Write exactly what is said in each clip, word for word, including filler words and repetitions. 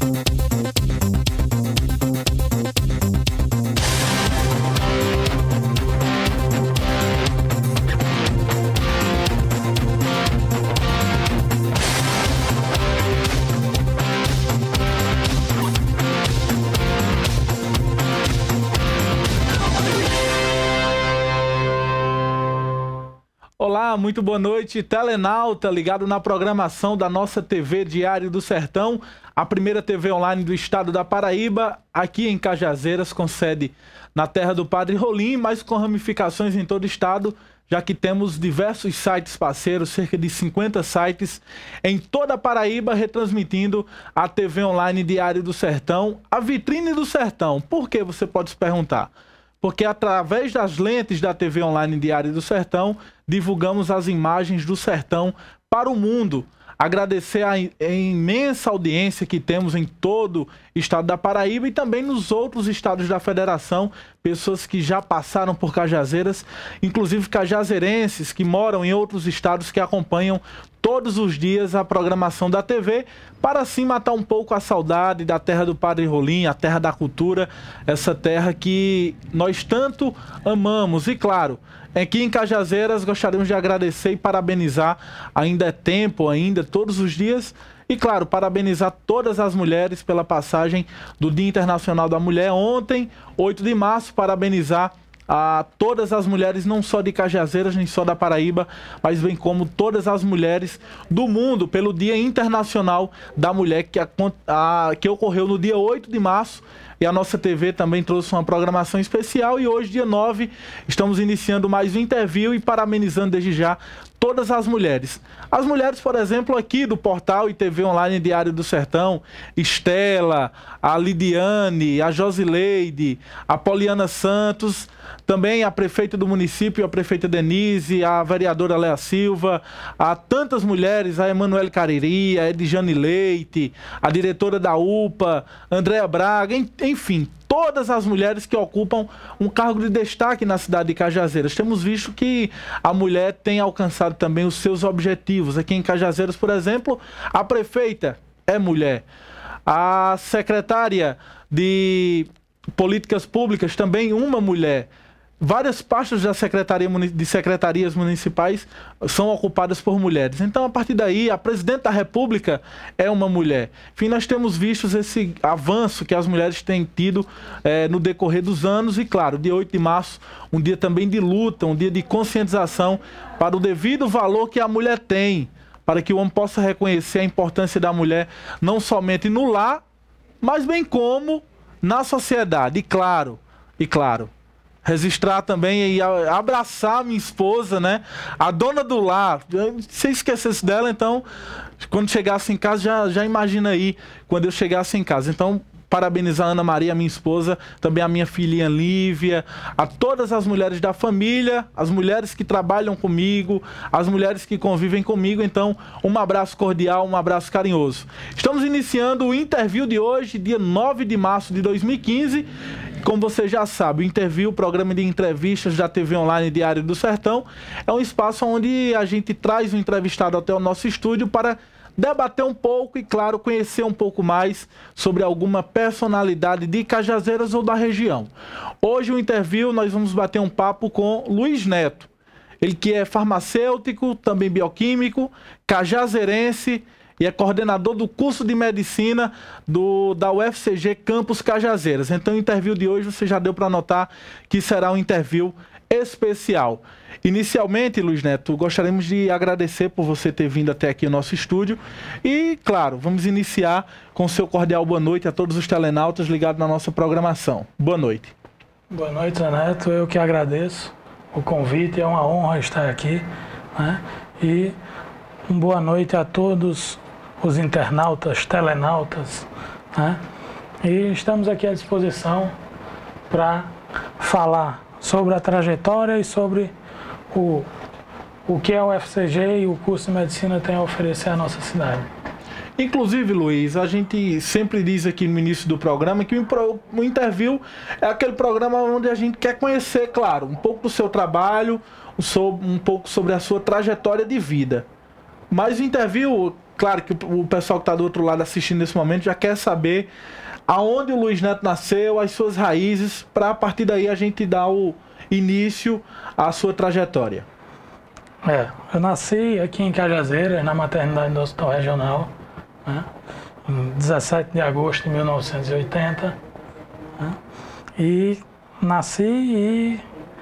Olá, muito boa noite, telenauta, ligado na programação da nossa T V Diário do Sertão, a primeira T V online do estado da Paraíba, aqui em Cajazeiras, com sede na terra do Padre Rolim, mas com ramificações em todo o estado, já que temos diversos sites parceiros, cerca de cinquenta sites em toda a Paraíba, retransmitindo a T V online Diário do Sertão, a vitrine do Sertão. Por que, você pode se perguntar? Porque através das lentes da T V online Diário do Sertão, divulgamos as imagens do sertão para o mundo. Agradecer a imensa audiência que temos em todo o estado da Paraíba e também nos outros estados da federação, pessoas que já passaram por Cajazeiras, inclusive cajazeirenses que moram em outros estados que acompanham todos os dias a programação da T V, para assim matar um pouco a saudade da terra do Padre Rolim, a terra da cultura, essa terra que nós tanto amamos. E claro, aqui em Cajazeiras gostaríamos de agradecer e parabenizar, ainda é tempo, ainda todos os dias, e claro, parabenizar todas as mulheres pela passagem do Dia Internacional da Mulher ontem, oito de março, parabenizar a todas as mulheres, não só de Cajazeiras, nem só da Paraíba, mas bem como todas as mulheres do mundo, pelo Dia Internacional da Mulher, que, a, a, que ocorreu no dia oito de março, e a nossa T V também trouxe uma programação especial, e hoje, dia nove, estamos iniciando mais um interview e parabenizando desde já todas as mulheres. As mulheres, por exemplo, aqui do portal e T V online Diário do Sertão, Estela, a Lidiane, a Josileide, a Poliana Santos, também a prefeita do município, a prefeita Denise, a vereadora Léa Silva, a tantas mulheres, a Emanuele Cariri, a Edjane Leite, a diretora da U P A, Andréa Braga, enfim, todas as mulheres que ocupam um cargo de destaque na cidade de Cajazeiras. Temos visto que a mulher tem alcançado também os seus objetivos. Aqui em Cajazeiras, por exemplo, a prefeita é mulher. A secretária de Políticas Públicas também uma mulher. Várias pastas da secretaria, de secretarias municipais são ocupadas por mulheres. Então, a partir daí, a presidente da República é uma mulher. Enfim, nós temos visto esse avanço que as mulheres têm tido é, no decorrer dos anos. E, claro, dia oito de março, um dia também de luta, um dia de conscientização para o devido valor que a mulher tem, para que o homem possa reconhecer a importância da mulher, não somente no lar, mas bem como na sociedade. E, claro, e claro, registrar também e abraçar minha esposa, né? A dona do lar. Se eu esquecesse dela, então, quando chegasse em casa, já, já imagina aí, quando eu chegasse em casa. Então, parabenizar a Ana Maria, minha esposa, também a minha filhinha Lívia, a todas as mulheres da família, as mulheres que trabalham comigo, as mulheres que convivem comigo. Então, um abraço cordial, um abraço carinhoso. Estamos iniciando o interview de hoje, dia nove de março de dois mil e quinze. Como você já sabe, o interview, o programa de entrevistas da T V online Diário do Sertão, é um espaço onde a gente traz um entrevistado até o nosso estúdio para debater um pouco e, claro, conhecer um pouco mais sobre alguma personalidade de Cajazeiras ou da região. Hoje, o interview, nós vamos bater um papo com Luiz Neto. Ele que é farmacêutico, também bioquímico, cajazeirense, e é coordenador do curso de medicina do, da U F C G Campus Cajazeiras. Então, o interview de hoje você já deu para notar que será um interview especial. Inicialmente, Luiz Neto, gostaríamos de agradecer por você ter vindo até aqui ao nosso estúdio e, claro, vamos iniciar com o seu cordial boa noite a todos os telenautas ligados na nossa programação. Boa noite. Boa noite, Zé Neto. Eu que agradeço o convite, é uma honra estar aqui, né? E uma boa noite a todos os internautas, telenautas, né? E estamos aqui à disposição para falar sobre a trajetória e sobre o, o que a U F C G e o curso de medicina tem a oferecer à nossa cidade. Inclusive, Luiz, a gente sempre diz aqui no início do programa que o interview é aquele programa onde a gente quer conhecer, claro, um pouco do seu trabalho, um pouco sobre a sua trajetória de vida. Mas o interview, claro que o, o pessoal que está do outro lado assistindo nesse momento já quer saber aonde o Luiz Neto nasceu, as suas raízes, para a partir daí a gente dar o início à sua trajetória. É, eu nasci aqui em Cajazeiras, na maternidade do Hospital Regional, né, em dezessete de agosto de mil novecentos e oitenta. Né, e nasci e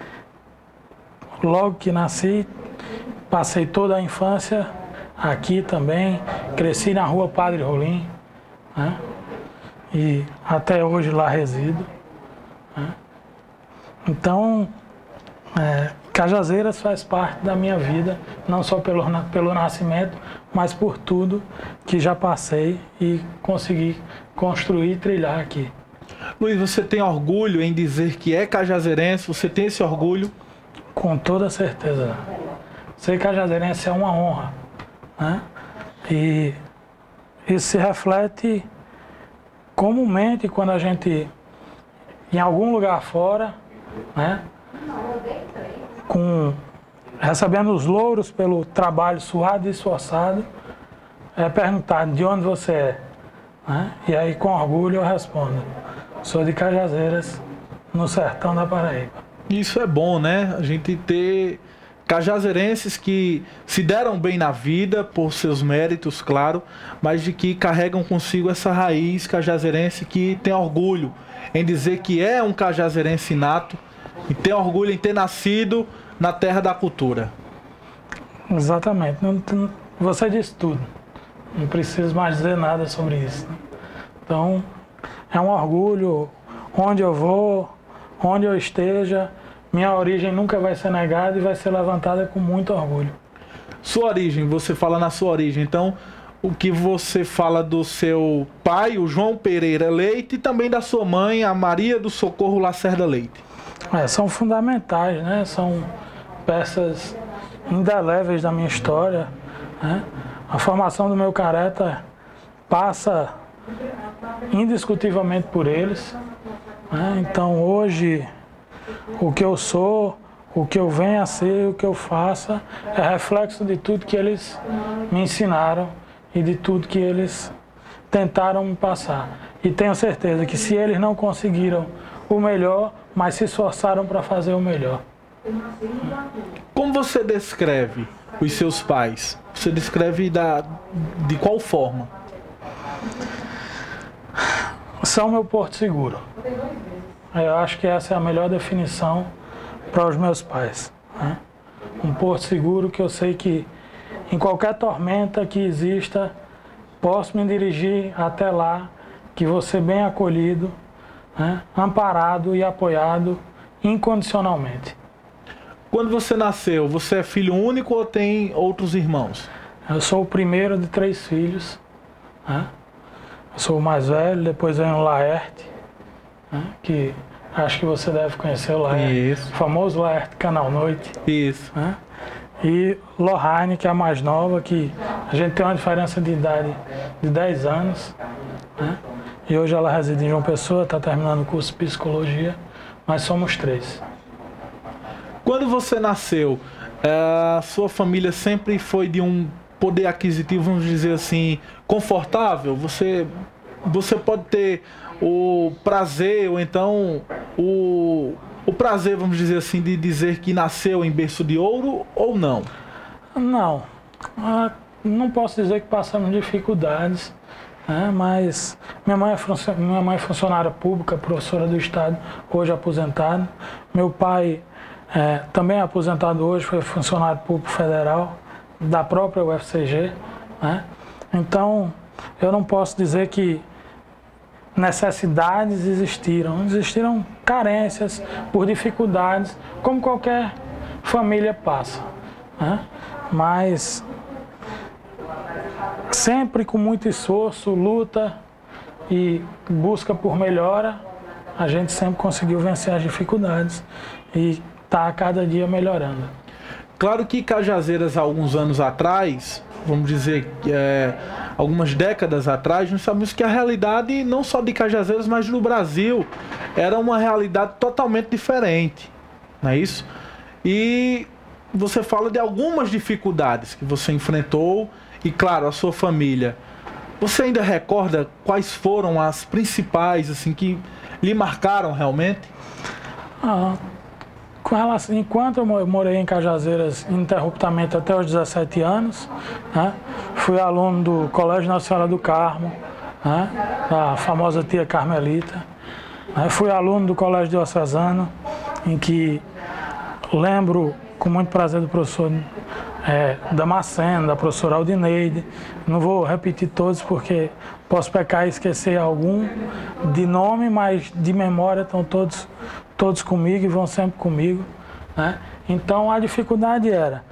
logo que nasci, passei toda a infância aqui também, cresci na rua Padre Rolim, né, e até hoje lá resido. Né. Então, é, Cajazeiras faz parte da minha vida, não só pelo, pelo nascimento, mas por tudo que já passei e consegui construir e trilhar aqui. Luiz, você tem orgulho em dizer que é cajazeirense? Você tem esse orgulho? Com toda certeza. Ser cajazeirense é uma honra, né? E isso se reflete comumente quando a gente, em algum lugar fora, né, com, recebendo os louros pelo trabalho suado e esforçado, é perguntado de onde você é, né? E aí com orgulho eu respondo: sou de Cajazeiras, no sertão da Paraíba. Isso é bom, né? A gente ter cajazeirenses que se deram bem na vida por seus méritos, claro, mas de que carregam consigo essa raiz cajazeirense, que tem orgulho em dizer que é um cajazeirense nato e tem orgulho em ter nascido na terra da cultura. Exatamente. Não, não, você disse tudo. Não preciso mais dizer nada sobre isso. Então, é um orgulho onde eu vou, onde eu esteja. Minha origem nunca vai ser negada e vai ser levantada com muito orgulho. Sua origem, você fala na sua origem. Então, o que você fala do seu pai, o João Pereira Leite, e também da sua mãe, a Maria do Socorro Lacerda Leite. É, são fundamentais, né? São peças indeléveis da minha história, né? A formação do meu caráter passa indiscutivelmente por eles, né? Então hoje o que eu sou, o que eu venho a ser, o que eu faço é reflexo de tudo que eles me ensinaram e de tudo que eles tentaram me passar. E tenho certeza que se eles não conseguiram o melhor, mas se esforçaram para fazer o melhor. Como você descreve os seus pais? Você descreve da, de qual forma? São meu porto seguro. Eu acho que essa é a melhor definição para os meus pais, né? Um porto seguro que eu sei que em qualquer tormenta que exista, posso me dirigir até lá, que vou ser bem acolhido, né? Amparado e apoiado incondicionalmente. Quando você nasceu, você é filho único ou tem outros irmãos? Eu sou o primeiro de três filhos, né? Eu sou o mais velho, depois vem o Laerte, né? Que acho que você deve conhecer o Laerte. Isso. O famoso Laerte Canal Noite. Isso. Né? E Lohane, que é a mais nova, que a gente tem uma diferença de idade de dez anos, né? E hoje ela reside em João Pessoa, está terminando o curso de psicologia, mas somos três. Quando você nasceu, a sua família sempre foi de um poder aquisitivo, vamos dizer assim, confortável? Você, você pode ter o prazer, ou então o, o prazer, vamos dizer assim, de dizer que nasceu em berço de ouro ou não? Não, não posso dizer que passamos dificuldades, né? Mas minha mãe, é minha mãe é funcionária pública, professora do Estado, hoje aposentada. Meu pai é, também é aposentado hoje, foi funcionário público federal da própria U F C G, né? Então, eu não posso dizer que necessidades existiram, existiram carências por dificuldades, como qualquer família passa, né? Mas sempre com muito esforço, luta e busca por melhora, a gente sempre conseguiu vencer as dificuldades e está a cada dia melhorando. Claro que Cajazeiras, há alguns anos atrás, vamos dizer, é, algumas décadas atrás, nós sabemos que a realidade, não só de Cajazeiras, mas do Brasil, era uma realidade totalmente diferente, não é isso? E você fala de algumas dificuldades que você enfrentou e, claro, a sua família. Você ainda recorda quais foram as principais, assim, que lhe marcaram realmente? Ah, com relação, enquanto eu morei em Cajazeiras ininterruptamente até os dezessete anos, né, fui aluno do Colégio Nossa Senhora do Carmo, né, da famosa tia Carmelita. Né, fui aluno do Colégio Diocesano, em que lembro com muito prazer do professor é, Damasceno, da professora Aldineide. Não vou repetir todos porque posso pecar e esquecer algum de nome, mas de memória estão todos, todos comigo e vão sempre comigo. Né? Então a dificuldade era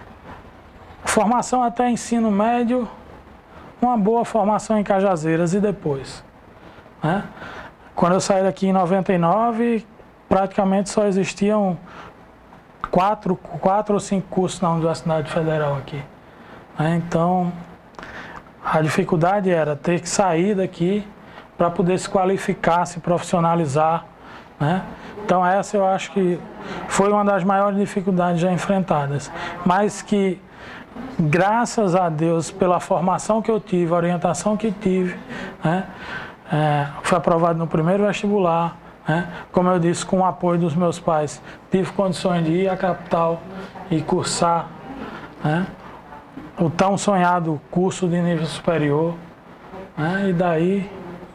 formação até ensino médio, uma boa formação em Cajazeiras e depois. Né? Quando eu saí daqui em noventa e nove, praticamente só existiam quatro, quatro ou cinco cursos na Universidade Federal aqui. Né? Então, a dificuldade era ter que sair daqui para poder se qualificar, se profissionalizar. Né? Então, essa eu acho que foi uma das maiores dificuldades já enfrentadas. Mas que, graças a Deus, pela formação que eu tive, a orientação que tive, né? É, fui aprovado no primeiro vestibular, né? Como eu disse, com o apoio dos meus pais, tive condições de ir à capital e cursar, né, o tão sonhado curso de nível superior, né? E daí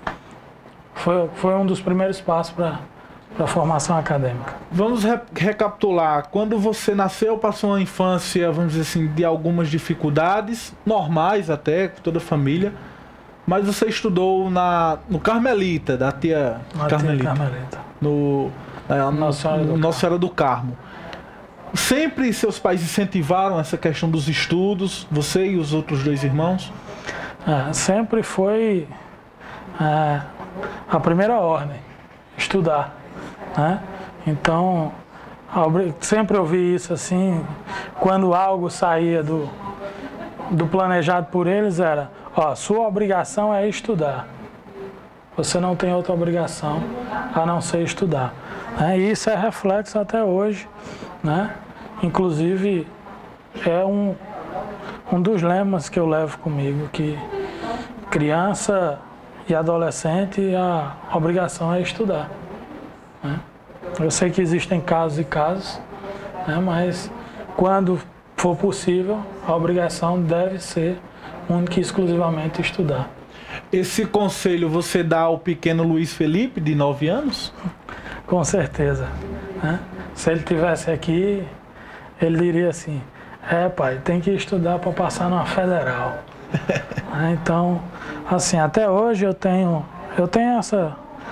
foi, foi um dos primeiros passos para a formação acadêmica. Vamos re recapitular. Quando você nasceu, passou uma infância, vamos dizer assim, de algumas dificuldades, normais até, com toda a família. Mas você estudou na, no Carmelita, da tia Na Carmelita. tia Carmelita. No, é, no, Nossa Senhora do no Nossa Senhora do Carmo. Sempre seus pais incentivaram essa questão dos estudos, você e os outros dois irmãos? É, sempre foi é, a primeira ordem, estudar. Né? Então, sempre ouvi isso assim, quando algo saía do, do planejado por eles, era: ó, sua obrigação é estudar. Você não tem outra obrigação a não ser estudar. Né? E isso é reflexo até hoje. Né? Inclusive, é um, um dos lemas que eu levo comigo, que criança e adolescente, a obrigação é estudar. Né? Eu sei que existem casos e casos, né? Mas quando for possível, a obrigação deve ser única e exclusivamente estudar. Esse conselho você dá ao pequeno Luiz Felipe, de nove anos? Com certeza. Né? Se ele estivesse aqui, ele diria assim: é, pai, tem que estudar para passar numa federal. Né? Então, assim, até hoje eu tenho, eu tenho essa,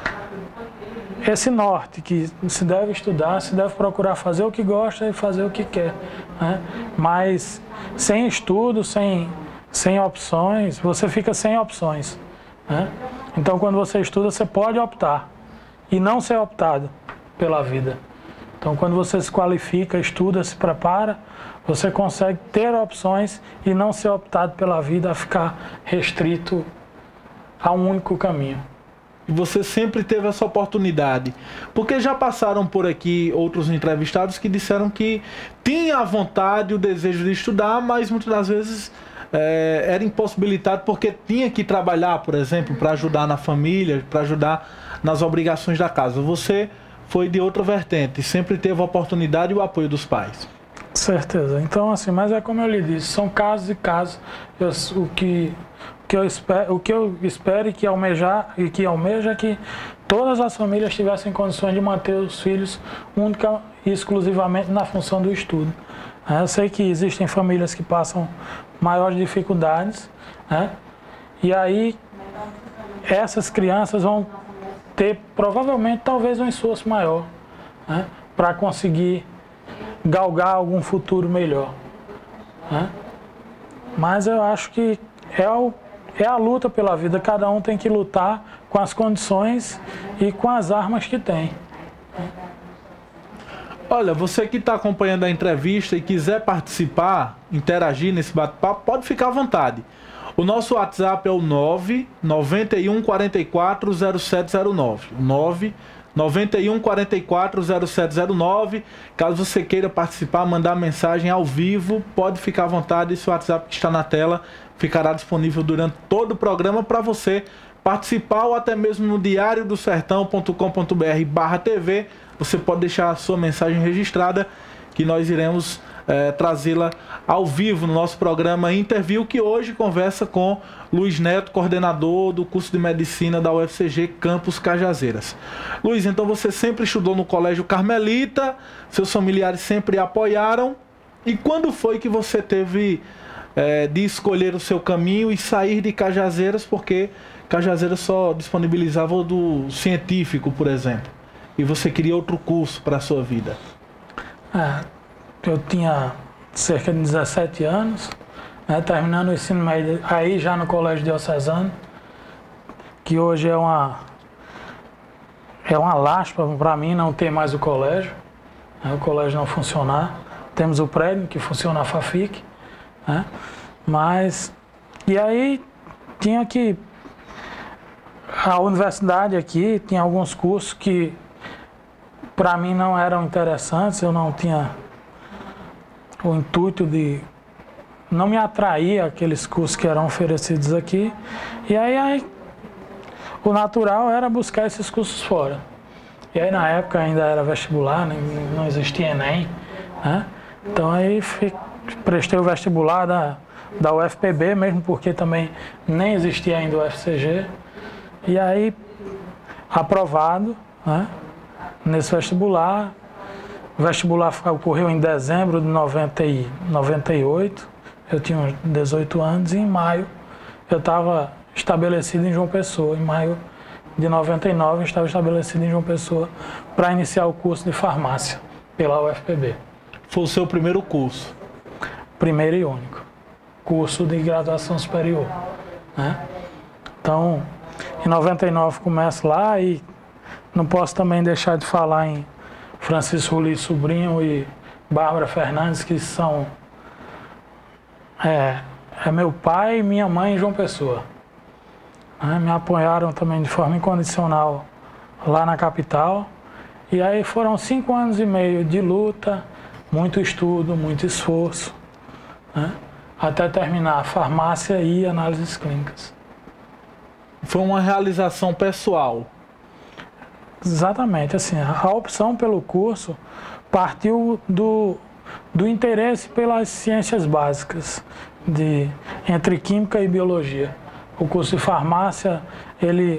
esse norte, que se deve estudar, se deve procurar fazer o que gosta e fazer o que quer. Né? Mas sem estudo, sem... sem opções, você fica sem opções. Né? Então, quando você estuda, você pode optar e não ser optado pela vida. Então, quando você se qualifica, estuda, se prepara, você consegue ter opções e não ser optado pela vida a ficar restrito a um único caminho. E você sempre teve essa oportunidade, porque já passaram por aqui outros entrevistados que disseram que tinha a vontade, o desejo de estudar, mas muitas das vezes É, era impossibilitado porque tinha que trabalhar, por exemplo, para ajudar na família, para ajudar nas obrigações da casa. Você foi de outra vertente, sempre teve a oportunidade e o apoio dos pais. Certeza. Então, assim, mas é como eu lhe disse, são casos e casos. Eu, o, que, o, que eu espero, o que eu espero e que almejar e que almeja é que todas as famílias tivessem condições de manter os filhos única e exclusivamente na função do estudo. Eu sei que existem famílias que passam maiores dificuldades, né? E aí essas crianças vão ter provavelmente talvez um esforço maior, né? Para conseguir galgar algum futuro melhor, né? Mas eu acho que é, o, é a luta pela vida, cada um tem que lutar com as condições e com as armas que tem. Olha, você que está acompanhando a entrevista e quiser participar, interagir nesse bate-papo, pode ficar à vontade. O nosso WhatsApp é o nove nove um quatro quatro zero sete zero nove. nove nove um quatro quatro zero sete zero nove. Caso você queira participar, mandar mensagem ao vivo, pode ficar à vontade. Esse WhatsApp que está na tela ficará disponível durante todo o programa para você participar, ou até mesmo no diário do sertão ponto com ponto br barra T V. Você pode deixar a sua mensagem registrada, que nós iremos é, trazê-la ao vivo no nosso programa Interview, que hoje conversa com Luiz Neto, coordenador do curso de Medicina da U F C G Campus Cajazeiras. Luiz, então você sempre estudou no Colégio Carmelita, seus familiares sempre apoiaram, e quando foi que você teve é, de escolher o seu caminho e sair de Cajazeiras, porque Cajazeiras só disponibilizava o do científico, por exemplo, e você queria outro curso para a sua vida? É, eu tinha cerca de dezessete anos, né, terminando o ensino médio aí já no Colégio Diocesano, que hoje é uma, é uma lástima para mim não ter mais o colégio, né, o colégio não funcionar. Temos o prédio que funciona a FAFIC, né, mas, e aí tinha que, a universidade aqui tinha alguns cursos que para mim não eram interessantes, eu não tinha o intuito de, não me atraía aqueles cursos que eram oferecidos aqui, e aí, aí o natural era buscar esses cursos fora. E aí na época ainda era vestibular, nem, não existia Enem, né? Então aí fui, prestei o vestibular da, da U F P B, mesmo porque também nem existia ainda o U F C G, e aí aprovado, né? Nesse vestibular. O vestibular ocorreu em dezembro de noventa e oito, eu tinha uns dezoito anos, e em maio eu estava estabelecido em João Pessoa. Em maio de noventa e nove eu estava estabelecido em João Pessoa para iniciar o curso de farmácia pela U F P B. Foi o seu primeiro curso? Primeiro e único. Curso de graduação superior, né? Então, em noventa e nove começo lá, e não posso também deixar de falar em Francisco Ruli Sobrinho e Bárbara Fernandes, que são é, é meu pai e minha mãe em João Pessoa. Né? Me apoiaram também de forma incondicional lá na capital. E aí foram cinco anos e meio de luta, muito estudo, muito esforço, né? Até terminar a farmácia e análises clínicas. Foi uma realização pessoal? Exatamente, assim, a opção pelo curso partiu do, do interesse pelas ciências básicas, de, entre química e biologia. O curso de farmácia, ele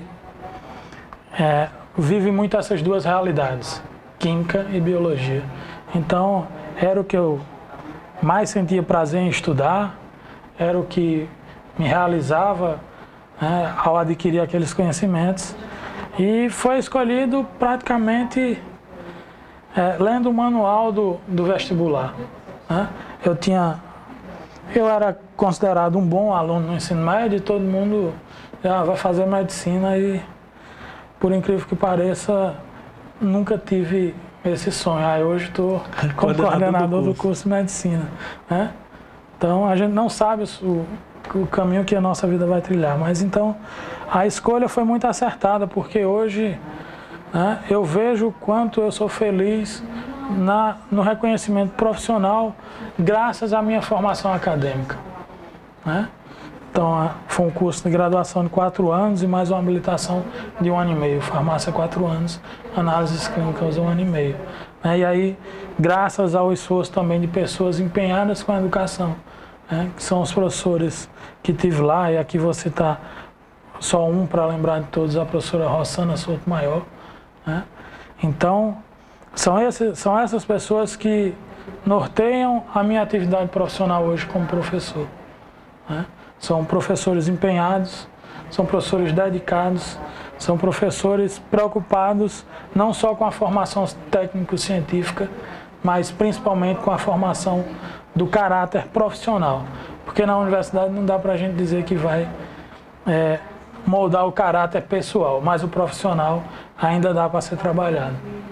é, vive muito essas duas realidades, química e biologia. Então, era o que eu mais sentia prazer em estudar, era o que me realizava, né, ao adquirir aqueles conhecimentos. E foi escolhido praticamente é, lendo o manual do, do vestibular, né? Eu tinha, eu era considerado um bom aluno no ensino médio, e todo mundo já vai fazer medicina, e por incrível que pareça, nunca tive esse sonho. Aí hoje estou como coordenador do curso de medicina, né? Então a gente não sabe o, o caminho que a nossa vida vai trilhar, mas então a escolha foi muito acertada, porque hoje, né, eu vejo o quanto eu sou feliz na, no reconhecimento profissional graças à minha formação acadêmica, né? Então foi um curso de graduação de quatro anos e mais uma habilitação de um ano e meio, farmácia quatro anos, análises clínicas um ano e meio, né? E aí, graças ao esforço também de pessoas empenhadas com a educação, né, que são os professores que tive lá, e aqui você está só um para lembrar de todos, a professora Rossana Sotomayor, né? Então, são, esses, são essas pessoas que norteiam a minha atividade profissional hoje como professor, né? São professores empenhados, são professores dedicados, são professores preocupados não só com a formação técnico-científica, mas principalmente com a formação do caráter profissional. Porque na universidade não dá para a gente dizer que vai é, moldar o caráter pessoal, mas o profissional ainda dá para ser trabalhado.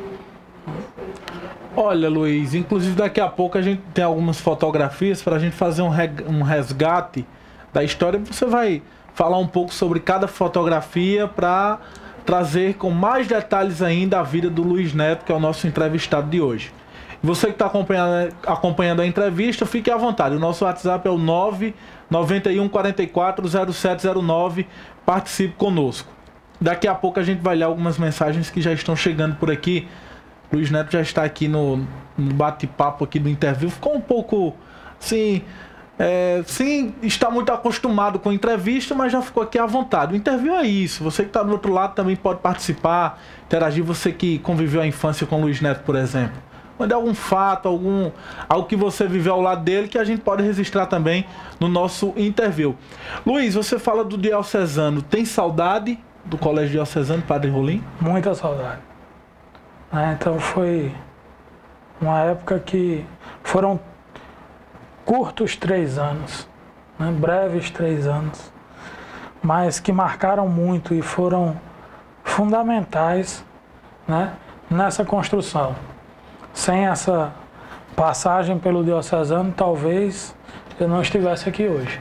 Olha, Luiz, inclusive daqui a pouco a gente tem algumas fotografias para a gente fazer um, um resgate da história. Você vai falar um pouco sobre cada fotografia para trazer com mais detalhes ainda a vida do Luiz Neto, que é o nosso entrevistado de hoje. Você que está acompanhando, acompanhando a entrevista, fique à vontade. O nosso WhatsApp é o nove nove um quatro quatro zero sete zero nove. Participe conosco. Daqui a pouco a gente vai ler algumas mensagens que já estão chegando por aqui. Luiz Neto já está aqui no, no bate-papo aqui do interview. Ficou um pouco, assim, é, sim, está muito acostumado com entrevista, mas já ficou aqui à vontade. O interview é isso. Você que está do outro lado também pode participar, interagir. Você que conviveu a infância com o Luiz Neto, por exemplo. Mande algum fato, algum, algo que você viveu ao lado dele, que a gente pode registrar também no nosso interview. Luiz, você fala do diocesano. Tem saudade do Colégio Diocesano Padre Rolim? Muita saudade. É, então foi uma época que foram curtos três anos, né, breves três anos, mas que marcaram muito e foram fundamentais, né, nessa construção. Sem essa passagem pelo diocesano, talvez eu não estivesse aqui hoje.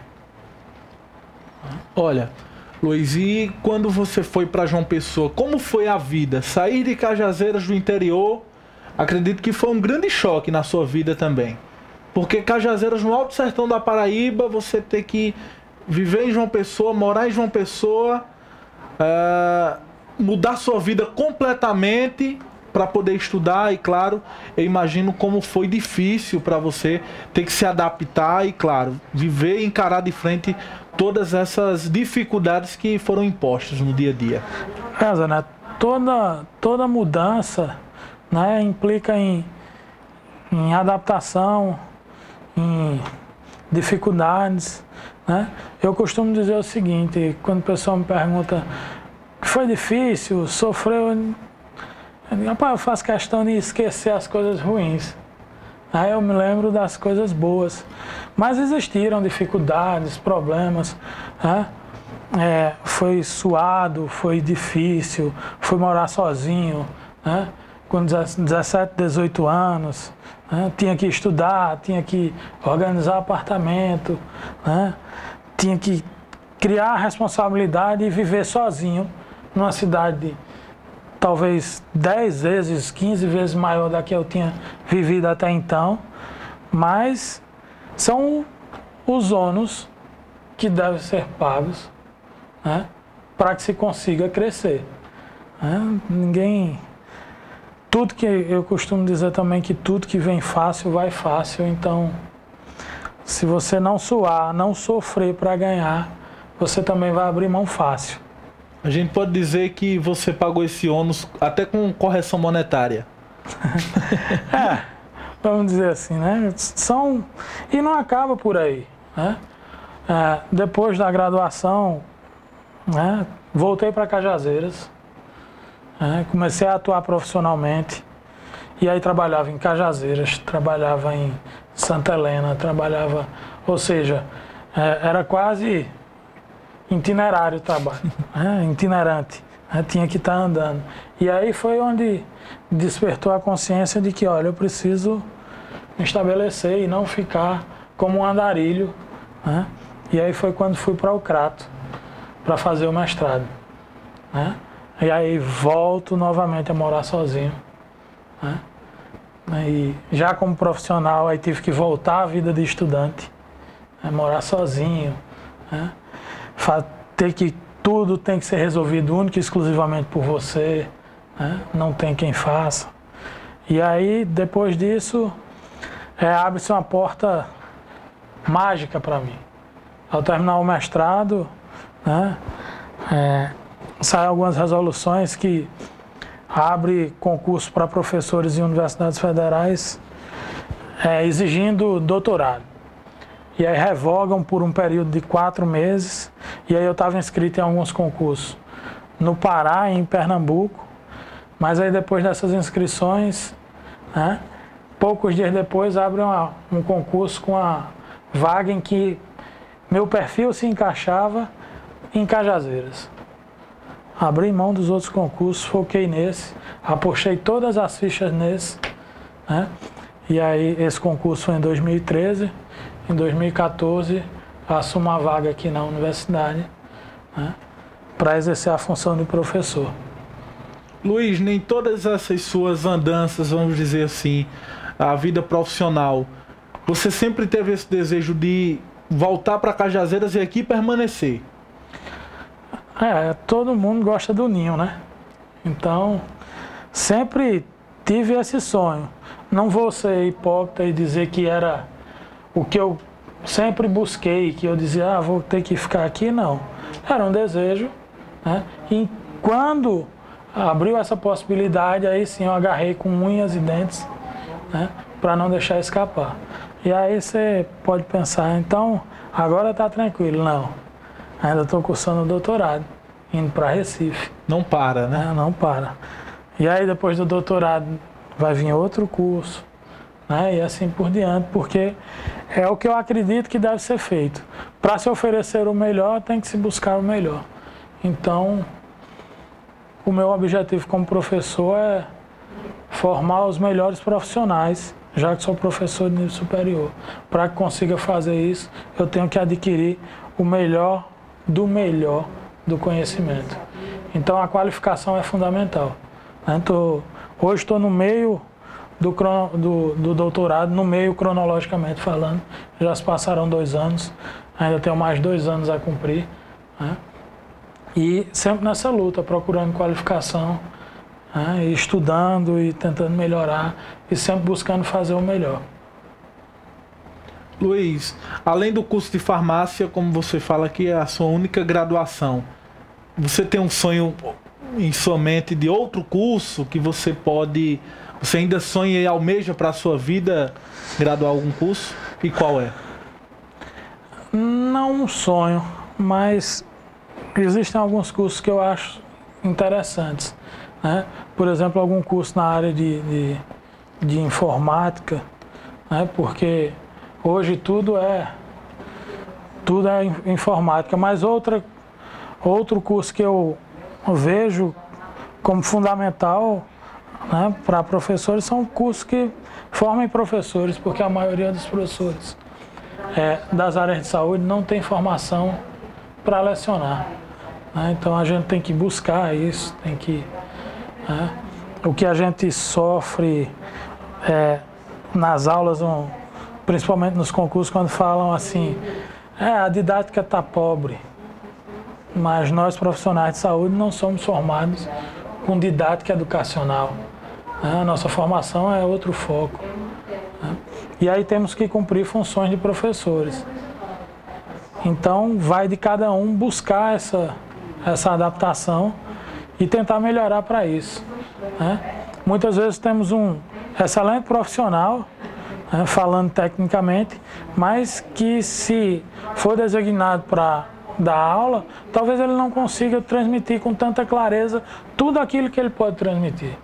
Olha, Luiz, e quando você foi para João Pessoa, como foi a vida? Sair de Cajazeiras do interior, acredito que foi um grande choque na sua vida também. Porque Cajazeiras, no Alto Sertão da Paraíba, você ter que viver em João Pessoa, morar em João Pessoa, uh, mudar sua vida completamente para poder estudar. E claro, eu imagino como foi difícil para você ter que se adaptar e claro, viver e encarar de frente todas essas dificuldades que foram impostas no dia a dia. É, Zé Neto, toda, toda mudança, né, implica em, em adaptação, em dificuldades, né? Eu costumo dizer o seguinte, quando o pessoal me pergunta que foi difícil, sofreu, eu digo, rapaz, eu faço questão de esquecer as coisas ruins. Aí eu me lembro das coisas boas. Mas existiram dificuldades, problemas, né? É, foi suado, foi difícil, foi morar sozinho, né? Com dezessete, dezoito anos, né? Tinha que estudar, tinha que organizar apartamento, né? Tinha que criar a responsabilidade e viver sozinho numa cidade talvez dez vezes, quinze vezes maior da que eu tinha vivido até então, mas são os ônus que devem ser pagos, né, para que se consiga crescer. Né? Ninguém... Tudo que eu costumo dizer também que tudo que vem fácil, vai fácil, então se você não suar, não sofrer para ganhar, você também vai abrir mão fácil. A gente pode dizer que você pagou esse ônus até com correção monetária. É, vamos dizer assim, né? São... E não acaba por aí, né? É, depois da graduação, né, voltei para Cajazeiras, né, comecei a atuar profissionalmente, e aí trabalhava em Cajazeiras, trabalhava em Santa Helena, trabalhava... Ou seja, é, era quase... itinerário o trabalho, né? Itinerante, né? Tinha que estar andando. E aí foi onde despertou a consciência de que, olha, eu preciso me estabelecer e não ficar como um andarilho, né? E aí foi quando fui para o Crato, para fazer o mestrado, né? E aí volto novamente a morar sozinho, né? E já como profissional, aí tive que voltar à vida de estudante, né? Morar sozinho, né? Ter que tudo tem que ser resolvido única e exclusivamente por você, né? Não tem quem faça. E aí, depois disso, é, abre-se uma porta mágica para mim. Ao terminar o mestrado, né, é, saem algumas resoluções que abre concurso para professores em universidades federais, é, exigindo doutorado. E aí revogam por um período de quatro meses. E aí eu estava inscrito em alguns concursos no Pará e em Pernambuco. Mas aí depois dessas inscrições, né, poucos dias depois abre uma, um concurso com a vaga em que meu perfil se encaixava em Cajazeiras. Abri mão dos outros concursos, foquei nesse, apostei todas as fichas nesse, né? E aí esse concurso foi em dois mil e treze. Em dois mil e quatorze, assumo uma vaga aqui na universidade, né, para exercer a função de professor. Luiz, nem todas essas suas andanças, vamos dizer assim, a vida profissional, você sempre teve esse desejo de voltar para Cajazeiras e aqui permanecer? É, todo mundo gosta do ninho, né? Então, sempre tive esse sonho. Não vou ser hipócrita e dizer que era o que eu sempre busquei, que eu dizia, ah, vou ter que ficar aqui, não. Era um desejo, né? E quando abriu essa possibilidade, aí sim eu agarrei com unhas e dentes, né? Para não deixar escapar. E aí você pode pensar, então, agora tá tranquilo. Não, ainda estou cursando o doutorado, indo para Recife. Não para, né? É, não para. E aí depois do doutorado vai vir outro curso, né? E assim por diante, porque é o que eu acredito que deve ser feito. Para se oferecer o melhor, tem que se buscar o melhor. Então, o meu objetivo como professor é formar os melhores profissionais, já que sou professor de nível superior. Para que consiga fazer isso, eu tenho que adquirir o melhor do melhor do conhecimento. Então, a qualificação é fundamental. Tô, hoje estou no meio do, do, do doutorado, no meio cronologicamente falando. Já se passaram dois anos, ainda tenho mais dois anos a cumprir, né? E sempre nessa luta, procurando qualificação, né? E estudando e tentando melhorar e sempre buscando fazer o melhor. Luiz, além do curso de farmácia, como você fala que é a sua única graduação, você tem um sonho em sua mente de outro curso que você pode, você ainda sonha e almeja para a sua vida graduar algum curso? E qual é? Não um sonho, mas existem alguns cursos que eu acho interessantes, né? Por exemplo, algum curso na área de, de, de informática, né? Porque hoje tudo é, tudo é informática, mas outra, outro curso que eu vejo como fundamental, né, para professores são cursos que formem professores, porque a maioria dos professores é, das áreas de saúde não tem formação para lecionar, né? Então a gente tem que buscar isso, tem que, né, o que a gente sofre é, nas aulas, um, principalmente nos concursos, quando falam assim, é, a didática está pobre. Mas nós, profissionais de saúde, não somos formados com didática educacional. A nossa formação é outro foco. E aí temos que cumprir funções de professores. Então, vai de cada um buscar essa, essa adaptação e tentar melhorar para isso. Muitas vezes temos um excelente profissional, falando tecnicamente, mas que se for designado para da aula, talvez ele não consiga transmitir com tanta clareza tudo aquilo que ele pode transmitir.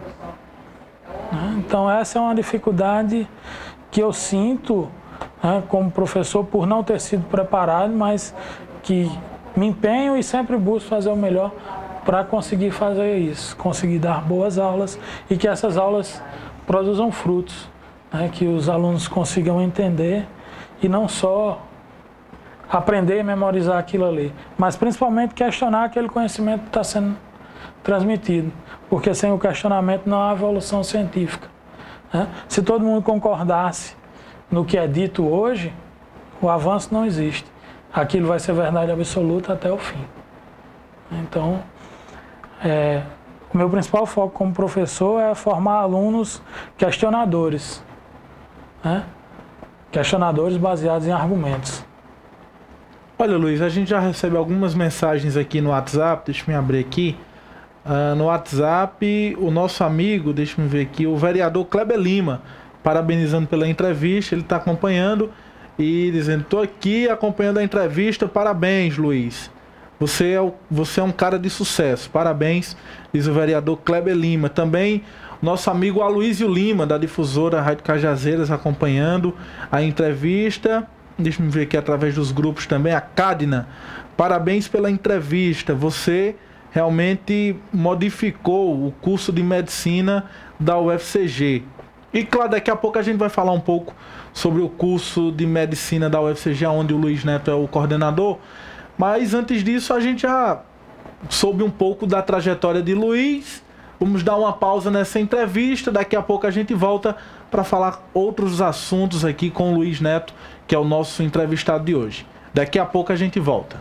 Então essa é uma dificuldade que eu sinto, né, como professor, por não ter sido preparado, mas que me empenho e sempre busco fazer o melhor para conseguir fazer isso, conseguir dar boas aulas e que essas aulas produzam frutos, né, que os alunos consigam entender e não só aprender e memorizar aquilo ali, mas principalmente questionar aquele conhecimento que está sendo transmitido, porque sem o questionamento não há evolução científica, né? Se todo mundo concordasse no que é dito hoje, o avanço não existe. Aquilo vai ser verdade absoluta até o fim. Então, é, o meu principal foco como professor é formar alunos questionadores, né? Questionadores baseados em argumentos. Olha, Luiz, a gente já recebe algumas mensagens aqui no WhatsApp, deixa eu me abrir aqui. Uh, no WhatsApp, o nosso amigo, deixa eu ver aqui, o vereador Kleber Lima, parabenizando pela entrevista, ele está acompanhando e dizendo, estou aqui acompanhando a entrevista, parabéns, Luiz. Você é, o, você é um cara de sucesso, parabéns, diz o vereador Kleber Lima. Também nosso amigo Aloysio Lima, da difusora Rádio Cajazeiras, acompanhando a entrevista. Deixa eu ver aqui através dos grupos também. A Cadna, parabéns pela entrevista. Você realmente modificou o curso de medicina da U F C G. E claro, daqui a pouco a gente vai falar um pouco sobre o curso de medicina da U F C G, onde o Luiz Neto é o coordenador. Mas antes disso, a gente já soube um pouco da trajetória de Luiz, Vamos dar uma pausa nessa entrevista, daqui a pouco a gente volta para falar outros assuntos aqui com o Luiz Neto, que é o nosso entrevistado de hoje. Daqui a pouco a gente volta.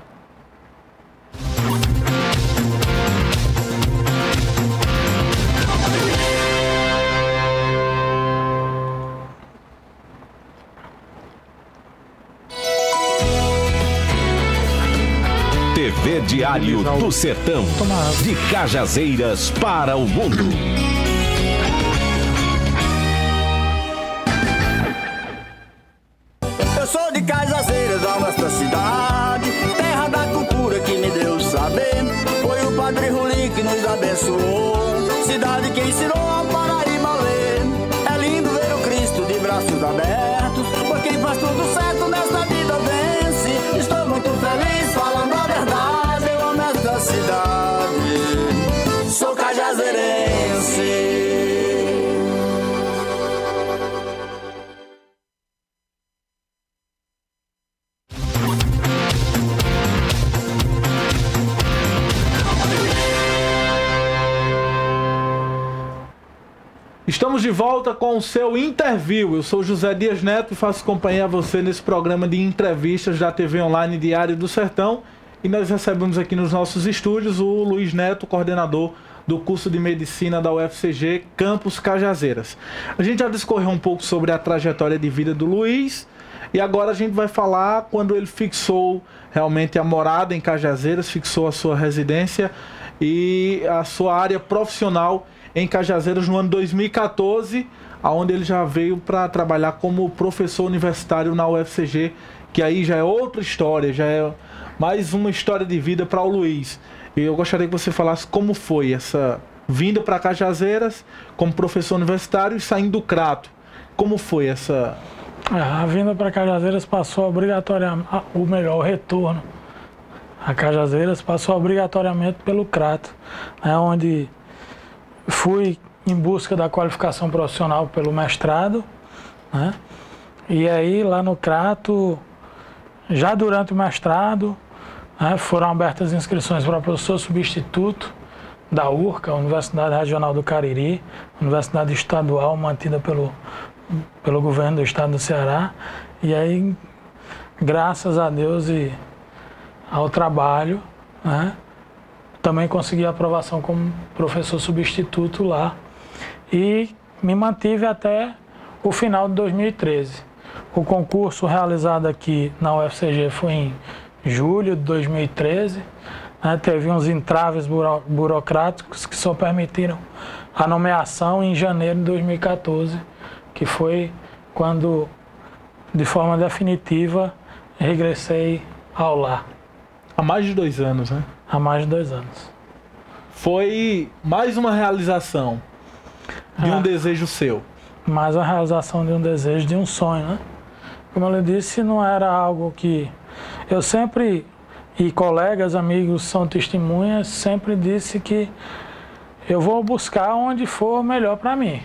T V Diário do Sertão, de Cajazeiras para o mundo. Eu sou de Cajazeiras, da nossa cidade, terra da cultura que me deu saber. Foi o Padre Rulim que nos abençoou, cidade que ensinou a Paraíba a ler. É lindo ver o Cristo de braços abertos, por quem faz tudo certo nesta vida vence. Estou muito feliz falando a verdade, eu amo esta cidade, sou cajazeirense. Estamos de volta com o seu Interview. Eu sou José Dias Neto e faço companhia a você nesse programa de entrevistas da T V Online Diário do Sertão. E nós recebemos aqui nos nossos estúdios o Luiz Neto, coordenador do curso de Medicina da U F C G, Campus Cajazeiras. A gente já discorreu um pouco sobre a trajetória de vida do Luiz e agora a gente vai falar quando ele fixou realmente a morada em Cajazeiras, fixou a sua residência e a sua área profissional em Cajazeiras no ano dois mil e quatorze, onde ele já veio para trabalhar como professor universitário na U F C G, que aí já é outra história, já é mais uma história de vida para o Luiz. E eu gostaria que você falasse como foi essa vinda para Cajazeiras como professor universitário e saindo do Crato. Como foi essa... A vinda para Cajazeiras passou obrigatoriamente, ou melhor, o retorno a Cajazeiras passou obrigatoriamente pelo Crato, né, onde fui em busca da qualificação profissional pelo mestrado, né? E aí lá no Crato, já durante o mestrado, né, foram abertas inscrições para professor substituto da U R C A, Universidade Regional do Cariri, universidade estadual mantida pelo, pelo governo do estado do Ceará. E aí, graças a Deus e ao trabalho, né, também consegui a aprovação como professor substituto lá e me mantive até o final de dois mil e treze. O concurso realizado aqui na U F C G foi em julho de dois mil e treze, né, teve uns entraves buro burocráticos que só permitiram a nomeação em janeiro de dois mil e quatorze, que foi quando, de forma definitiva, regressei ao lar. Há mais de dois anos, né? Há mais de dois anos. Foi mais uma realização de um é, desejo seu. Mais a realização de um desejo, de um sonho, né? Como eu lhe disse, não era algo que... Eu sempre, e colegas, amigos são testemunhas, sempre disse que eu vou buscar onde for melhor para mim.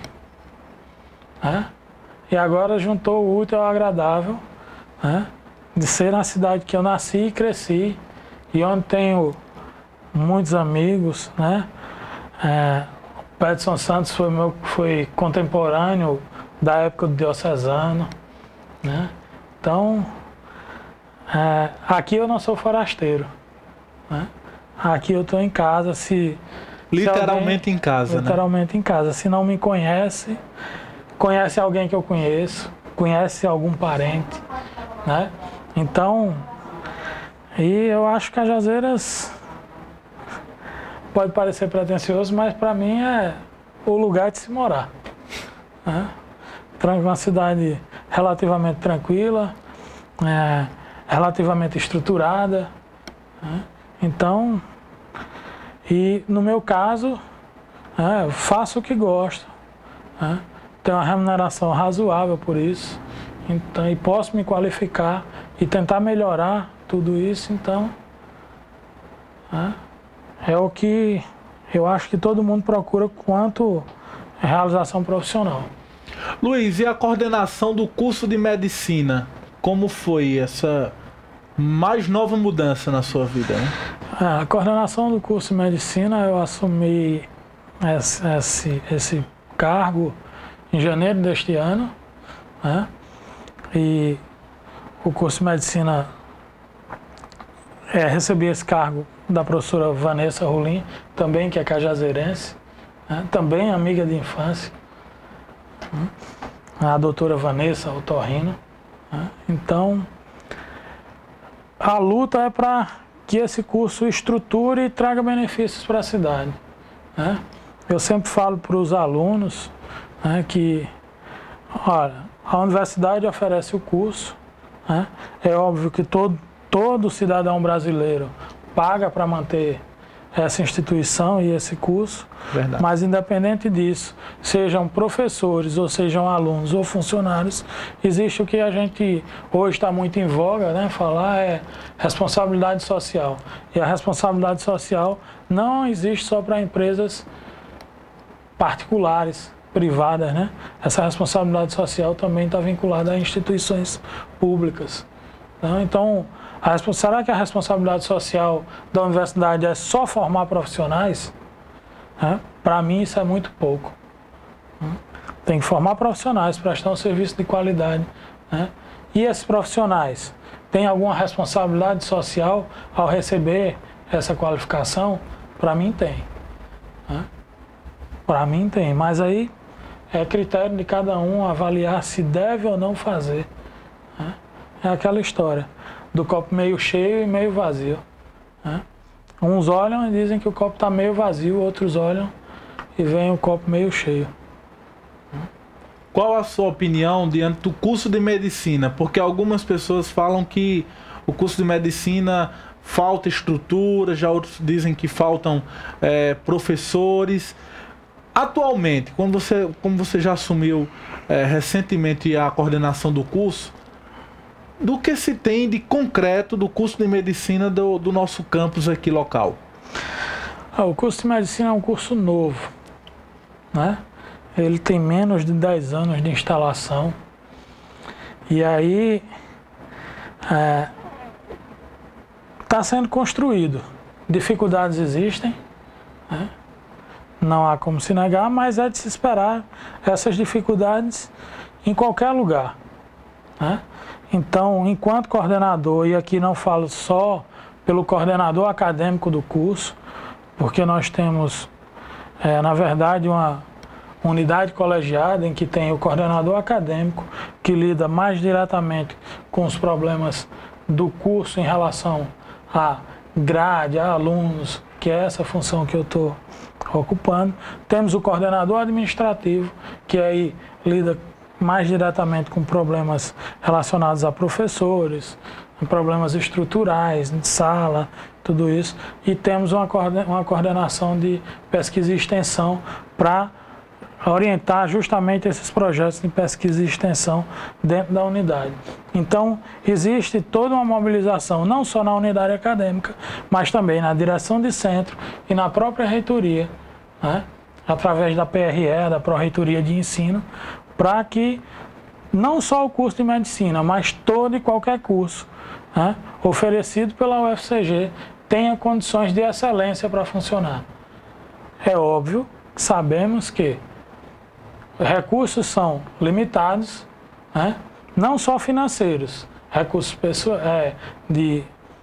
Né? E agora juntou o útil ao agradável, né, de ser na cidade que eu nasci e cresci, e onde tenho muitos amigos, né? É, o Pedson Santos foi, meu, foi contemporâneo da época do diocesano, né? Então, é, aqui eu não sou forasteiro, né? Aqui eu estou em casa, se... Literalmente se alguém, em casa, Literalmente né? em casa. Se não me conhece, conhece alguém que eu conheço, conhece algum parente, né? Então... E eu acho que Cajazeiras pode parecer pretensioso, mas para mim é o lugar de se morar. Né? Uma cidade relativamente tranquila, é, relativamente estruturada. Né? Então, e no meu caso, é, eu faço o que gosto. Né? Tenho uma remuneração razoável por isso. Então, e posso me qualificar e tentar melhorar tudo isso, então, né, é o que eu acho que todo mundo procura quanto realização profissional. Luiz, e a coordenação do curso de medicina? Como foi essa mais nova mudança na sua vida, né? A coordenação do curso de medicina eu assumi esse, esse, esse cargo em janeiro deste ano, né? E o curso de medicina, é, recebi esse cargo da professora Vanessa Rolim, também que é cajazeirense, né? Também amiga de infância, né? A doutora Vanessa Otorrino, né? Então, a luta é para que esse curso estruture e traga benefícios para a cidade, né? Eu sempre falo para os alunos, né, que, olha, a universidade oferece o curso, né? É óbvio que todo, todo cidadão brasileiro paga para manter essa instituição e esse curso. Verdade. Mas independente disso, sejam professores ou sejam alunos ou funcionários, existe o que a gente hoje está muito em voga, né, falar, é responsabilidade social. E a responsabilidade social não existe só para empresas particulares, privadas, né? Essa responsabilidade social também está vinculada a instituições públicas, né? Então, a, será que a responsabilidade social da universidade é só formar profissionais? Né? Para mim, isso é muito pouco. Né? Tem que formar profissionais, prestar um serviço de qualidade, né? E esses profissionais têm alguma responsabilidade social ao receber essa qualificação? Para mim, tem. Né? Para mim, tem. Mas aí é critério de cada um avaliar se deve ou não fazer, né? É aquela história do copo meio cheio e meio vazio, né? Uns olham e dizem que o copo está meio vazio, outros olham e veem o copo meio cheio. Qual a sua opinião diante do curso de medicina? Porque algumas pessoas falam que o curso de medicina falta estrutura, já outros dizem que faltam é, professores. Atualmente, quando você, como você já assumiu é, recentemente a coordenação do curso, do que se tem de concreto do curso de medicina do, do nosso campus aqui local? Ah, o curso de medicina é um curso novo, né? Ele tem menos de dez anos de instalação. E aí está é, sendo construído. Dificuldades existem, né? Não há como se negar, mas é de se esperar essas dificuldades em qualquer lugar, né? Então, enquanto coordenador, e aqui não falo só pelo coordenador acadêmico do curso, porque nós temos, é, na verdade, uma unidade colegiada em que tem o coordenador acadêmico, que lida mais diretamente com os problemas do curso em relação à grade, a alunos, que é essa função que eu estou ocupando. Temos o coordenador administrativo, que aí lida mais diretamente com problemas relacionados a professores, problemas estruturais, de sala, tudo isso. E temos uma coordenação de pesquisa e extensão para orientar justamente esses projetos de pesquisa e extensão dentro da unidade. Então, existe toda uma mobilização, não só na unidade acadêmica, mas também na direção de centro e na própria reitoria, né? Através da P R E, da Pró-Reitoria de Ensino, para que não só o curso de medicina, mas todo e qualquer curso, né, oferecido pela U F C G tenha condições de excelência para funcionar. É óbvio, sabemos que recursos são limitados, né, não só financeiros, recursos pessoal, é, de,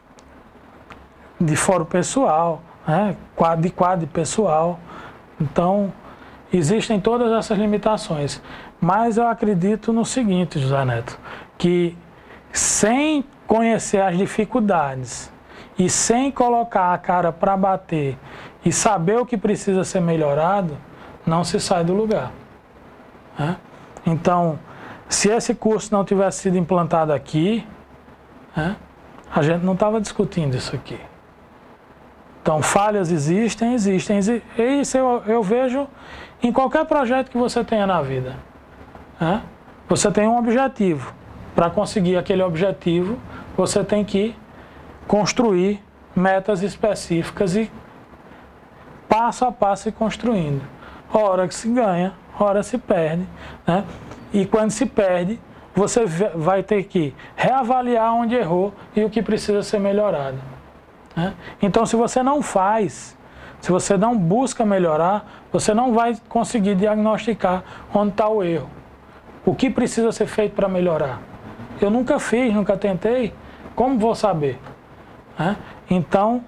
de fórum pessoal, né, de quadro pessoal. Então, existem todas essas limitações. Mas eu acredito no seguinte, José Neto, que sem conhecer as dificuldades e sem colocar a cara para bater e saber o que precisa ser melhorado, não se sai do lugar, né? Então, se esse curso não tivesse sido implantado aqui, né, a gente não estava discutindo isso aqui. Então, falhas existem, existem. E isso eu, eu vejo em qualquer projeto que você tenha na vida, né? Você tem um objetivo. Para conseguir aquele objetivo, você tem que construir metas específicas e passo a passo ir construindo. Hora que se ganha, hora se perde, né? E quando se perde, você vai ter que reavaliar onde errou e o que precisa ser melhorado, né? Então, se você não faz, Se você não busca melhorar, você não vai conseguir diagnosticar onde está o erro. O que precisa ser feito para melhorar? Eu nunca fiz, nunca tentei, como vou saber? Né? Então,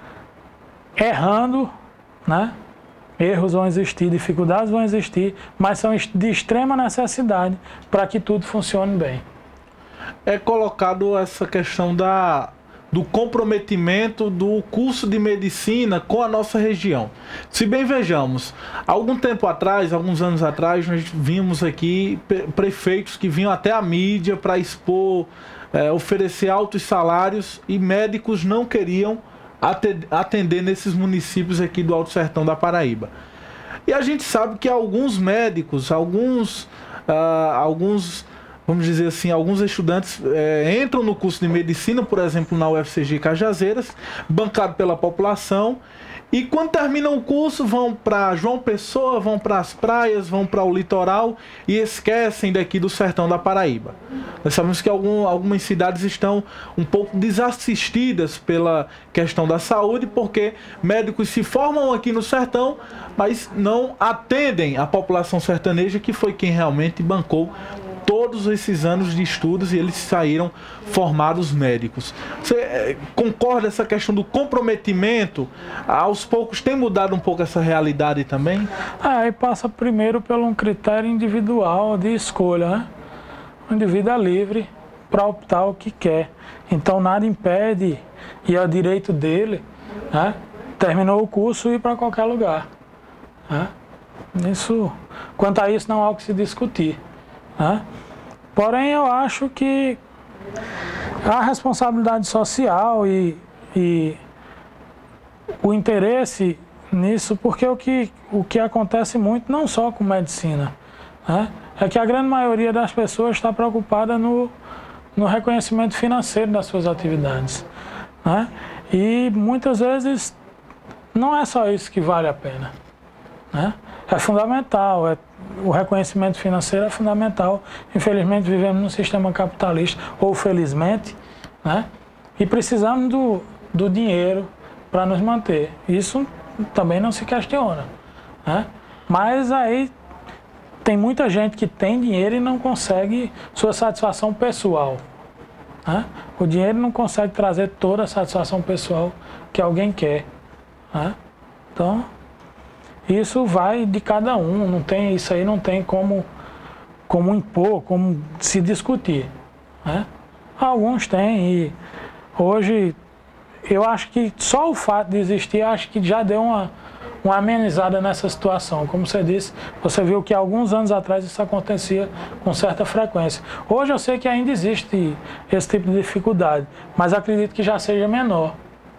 errando, né? Erros vão existir, dificuldades vão existir, mas são de extrema necessidade para que tudo funcione bem. É colocado essa questão da, do comprometimento do curso de medicina com a nossa região. Se bem vejamos, algum tempo atrás, alguns anos atrás, nós vimos aqui prefeitos que vinham até a mídia para expor, é, oferecer altos salários, e médicos não queriam atender nesses municípios aqui do Alto Sertão da Paraíba. E a gente sabe que alguns médicos, alguns, uh, alguns vamos dizer assim, alguns estudantes é, entram no curso de medicina, por exemplo, na U F C G Cajazeiras, bancado pela população, e quando terminam o curso vão para João Pessoa, vão para as praias, vão para o litoral e esquecem daqui do sertão da Paraíba. Nós sabemos que algum, algumas cidades estão um pouco desassistidas pela questão da saúde, porque médicos se formam aqui no sertão, mas não atendem a população sertaneja, que foi quem realmente bancou todos esses anos de estudos, e eles saíram formados médicos. Você é, concorda essa questão do comprometimento? Aos poucos tem mudado um pouco essa realidade também? Aí ah, passa primeiro por um critério individual de escolha, né? O indivíduo é livre para optar o que quer. Então nada impede, e é o direito dele, né? Terminou o curso e ir para qualquer lugar. Né? Isso, quanto a isso não há o que se discutir. Né? Porém, eu acho que a responsabilidade social e, e o interesse nisso, porque o que, o que acontece muito, não só com medicina, né? É que a grande maioria das pessoas está preocupada no, no reconhecimento financeiro das suas atividades. Né? E muitas vezes não é só isso que vale a pena. Né? É fundamental, é, o reconhecimento financeiro é fundamental. Infelizmente vivemos num sistema capitalista, ou felizmente, né? E precisamos do, do dinheiro para nos manter. Isso também não se questiona. Né? Mas aí tem muita gente que tem dinheiro e não consegue sua satisfação pessoal. Né? O dinheiro não consegue trazer toda a satisfação pessoal que alguém quer. Né? Então, isso vai de cada um, não tem, isso aí não tem como, como impor, como se discutir. Né? Alguns têm, e hoje eu acho que só o fato de existir, acho que já deu uma, uma amenizada nessa situação. Como você disse, você viu que alguns anos atrás isso acontecia com certa frequência. Hoje eu sei que ainda existe esse tipo de dificuldade, mas acredito que já seja menor.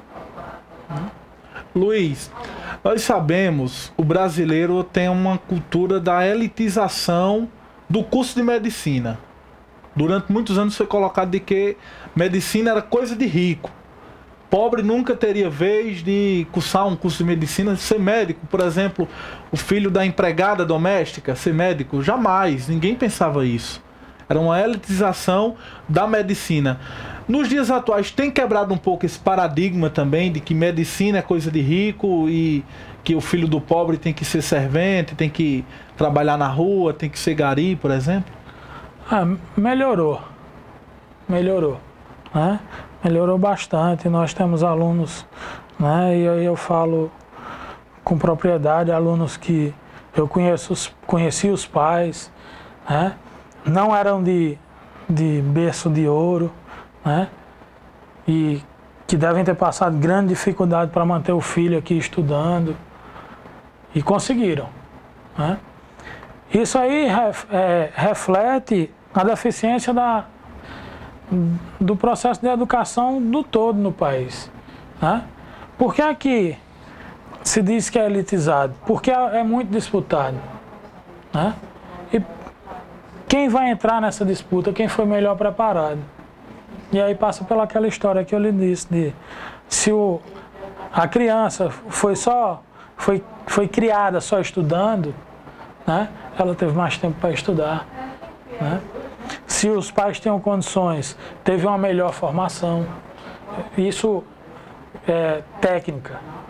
Luiz, nós sabemos, o brasileiro tem uma cultura da elitização do curso de medicina. Durante muitos anos foi colocado de que medicina era coisa de rico. Pobre nunca teria vez de cursar um curso de medicina, ser médico. Por exemplo, o filho da empregada doméstica ser médico, jamais, ninguém pensava isso. Era uma elitização da medicina. Nos dias atuais tem quebrado um pouco esse paradigma também de que medicina é coisa de rico e que o filho do pobre tem que ser servente, tem que trabalhar na rua, tem que ser gari, por exemplo? Ah, melhorou. Melhorou. Né? Melhorou bastante. Nós temos alunos, né? E aí eu falo com propriedade, alunos que eu conheço, conheci os pais, né? Não eram de, de berço de ouro, né? E que devem ter passado grande dificuldade para manter o filho aqui estudando, e conseguiram. Né? Isso aí ref, é, reflete a deficiência da, do processo de educação do todo no país. Né? Por que aqui se diz que é elitizado? Porque é, é muito disputado. Né? E quem vai entrar nessa disputa? Quem foi melhor preparado? E aí passa pelaquela história que eu lhe disse, de se o, a criança foi só foi, foi criada só estudando, né? Ela teve mais tempo para estudar. Né? Se os pais tinham condições, teve uma melhor formação. Isso é técnica.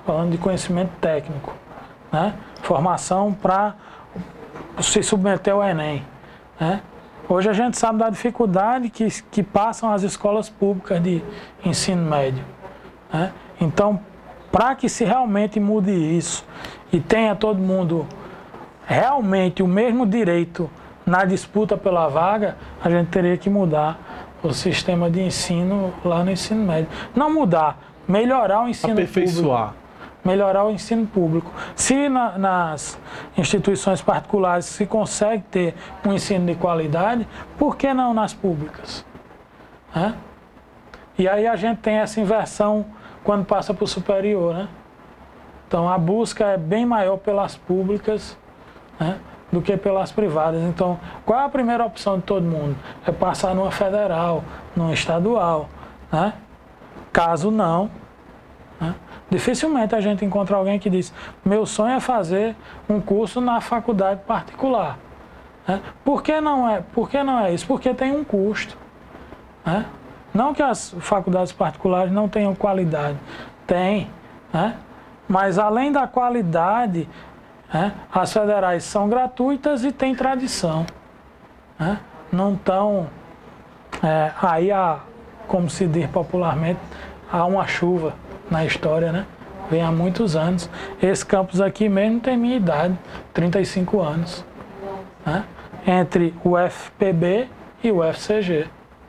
falando de conhecimento técnico, né? Formação para se submeter ao Enem, né? Hoje a gente sabe da dificuldade que, que passam as escolas públicas de ensino médio, né? Então, para que se realmente mude isso e tenha todo mundo realmente o mesmo direito na disputa pela vaga, a gente teria que mudar o sistema de ensino lá no ensino médio. Não mudar, melhorar o ensino Aperfeiçoar. público. Melhorar o ensino público. Se na, nas instituições particulares se consegue ter um ensino de qualidade, por que não nas públicas? Né? E aí a gente tem essa inversão quando passa para o superior, né? Então a busca é bem maior pelas públicas, né, do que pelas privadas. Então, qual é a primeira opção de todo mundo? É passar numa federal, numa estadual, né? Caso não, né, dificilmente a gente encontra alguém que diz: meu sonho é fazer um curso na faculdade particular. Né? Por que não é? Por que não é isso? Porque tem um custo, né? Não que as faculdades particulares não tenham qualidade, tem, né? Mas além da qualidade, né, as federais são gratuitas e têm tradição, né? Não estão é, aí, há, como se diz popularmente, há uma chuva na história, né? Vem há muitos anos. Esse campus aqui mesmo tem minha idade, trinta e cinco anos, né? Entre o F P B e o F C G.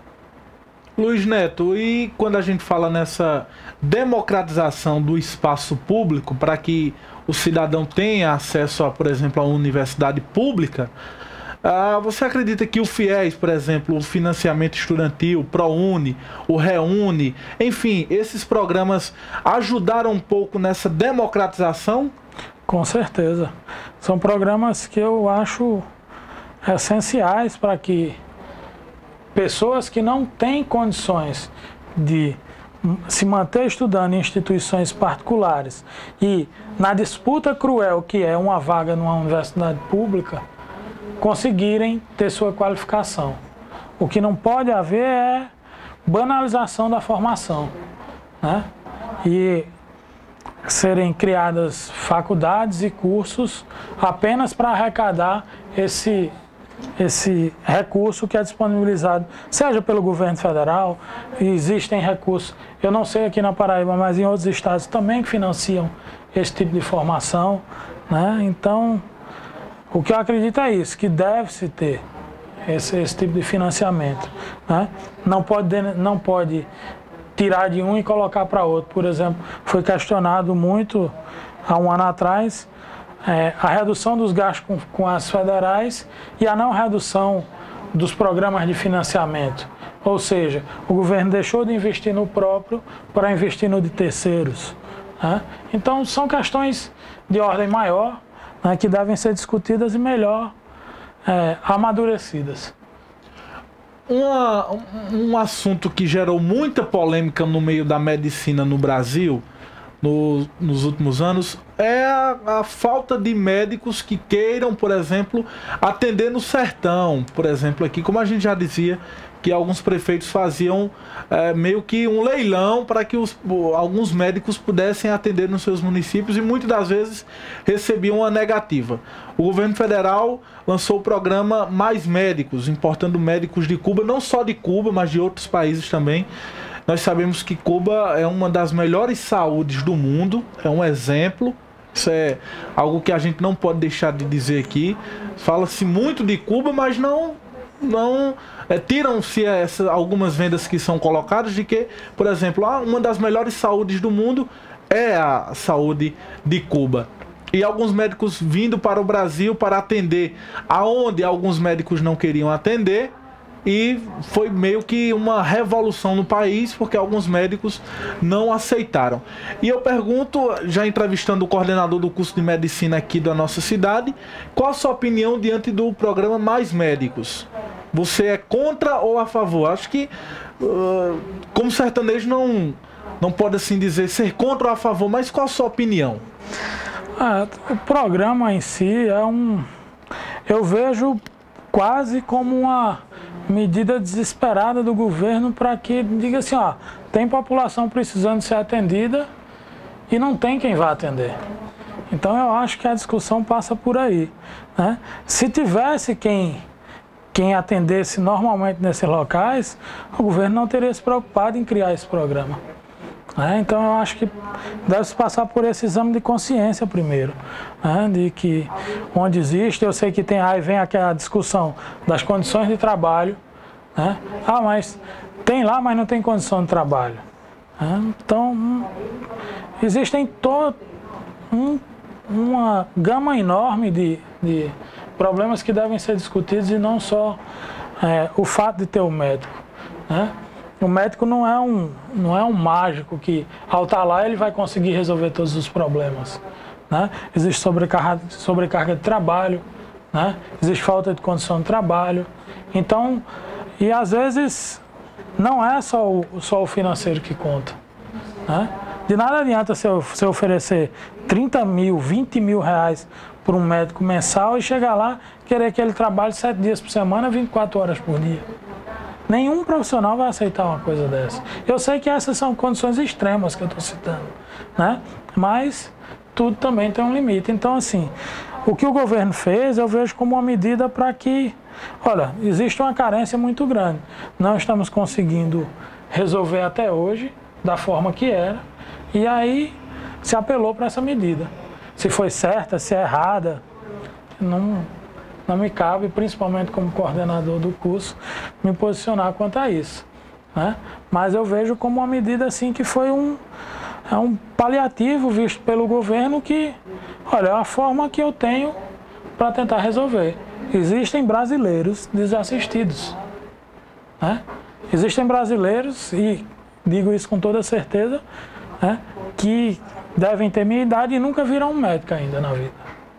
Luiz Neto, e quando a gente fala nessa democratização do espaço público para que o cidadão tenha acesso, a, por exemplo, a uma universidade pública, ah, você acredita que o FIES, por exemplo, o financiamento estudantil, o ProUni, o Reúne, enfim, esses programas ajudaram um pouco nessa democratização? Com certeza. São programas que eu acho essenciais para que pessoas que não têm condições de se manter estudando em instituições particulares e na disputa cruel que é uma vaga numa universidade pública, conseguirem ter sua qualificação. O que não pode haver é banalização da formação, né? E serem criadas faculdades e cursos apenas para arrecadar esse esse recurso que é disponibilizado, seja pelo governo federal, e existem recursos, eu não sei aqui na Paraíba, mas em outros estados também que financiam esse tipo de formação, né? Então, o que eu acredito é isso, que deve-se ter esse, esse tipo de financiamento, né? Não pode, não pode tirar de um e colocar para outro. Por exemplo, foi questionado muito há um ano atrás É, a redução dos gastos com, com as federais e a não redução dos programas de financiamento. Ou seja, o governo deixou de investir no próprio para investir no de terceiros, né? Então, são questões de ordem maior, né, que devem ser discutidas e melhor é, amadurecidas. Uma, um, um assunto que gerou muita polêmica no meio da medicina no Brasil No, nos últimos anos é a, a falta de médicos que queiram, por exemplo, atender no sertão, por exemplo, aqui, como a gente já dizia, que alguns prefeitos faziam é, meio que um leilão para que os, alguns médicos pudessem atender nos seus municípios e muitas das vezes recebiam uma negativa. O governo federal lançou o programa Mais Médicos, importando médicos de Cuba, não só de Cuba, mas de outros países também. Nós sabemos que Cuba é uma das melhores saúdes do mundo, é um exemplo, isso é algo que a gente não pode deixar de dizer aqui. Fala-se muito de Cuba, mas não, não é, tiram-se essa, algumas vendas que são colocadas de que, por exemplo, ah, uma das melhores saúdes do mundo é a saúde de Cuba. E alguns médicos vindo para o Brasil para atender aonde alguns médicos não queriam atender. E foi meio que uma revolução no país, porque alguns médicos não aceitaram. E eu pergunto, já entrevistando o coordenador do curso de medicina aqui da nossa cidade, qual a sua opinião diante do programa Mais Médicos? Você é contra ou a favor? Acho que, uh, como sertanejo, não, não pode assim dizer ser contra ou a favor, mas qual a sua opinião? Ah, o programa em si é um... Eu vejo quase como uma medida desesperada do governo para que diga assim, ó, tem população precisando ser atendida e não tem quem vá atender. Então eu acho que a discussão passa por aí, né? Se tivesse quem, quem atendesse normalmente nesses locais, o governo não teria se preocupado em criar esse programa. Né? Então eu acho que deve-se passar por esse exame de consciência primeiro, né? De que onde existe, eu sei que tem, aí vem aquela discussão das condições de trabalho, né? Ah, mas tem lá, mas não tem condição de trabalho. Né? Então, hum, existem todo um, uma gama enorme de, de problemas que devem ser discutidos e não só é, o fato de ter o médico. Né? O médico não é, um, não é um mágico que, ao estar lá, ele vai conseguir resolver todos os problemas. Né? Existe sobrecarga, sobrecarga de trabalho, né? Existe falta de condição de trabalho. Então, e às vezes, não é só o, só o financeiro que conta. Né? De nada adianta você, você oferecer trinta mil, vinte mil reais para um médico mensal e chegar lá querer que ele trabalhe sete dias por semana, vinte e quatro horas por dia. Nenhum profissional vai aceitar uma coisa dessa. Eu sei que essas são condições extremas que eu estou citando, né? Mas tudo também tem um limite. Então, assim, o que o governo fez, eu vejo como uma medida para que, olha, existe uma carência muito grande. Não estamos conseguindo resolver até hoje da forma que era, e aí se apelou para essa medida. Se foi certa, se é errada, não... não me cabe, principalmente como coordenador do curso, me posicionar quanto a isso. Né? Mas eu vejo como uma medida assim que foi um, é um paliativo visto pelo governo que, olha, é a forma que eu tenho para tentar resolver. Existem brasileiros desassistidos. Né? Existem brasileiros, e digo isso com toda certeza, né, que devem ter minha idade e nunca viram um médico ainda na vida.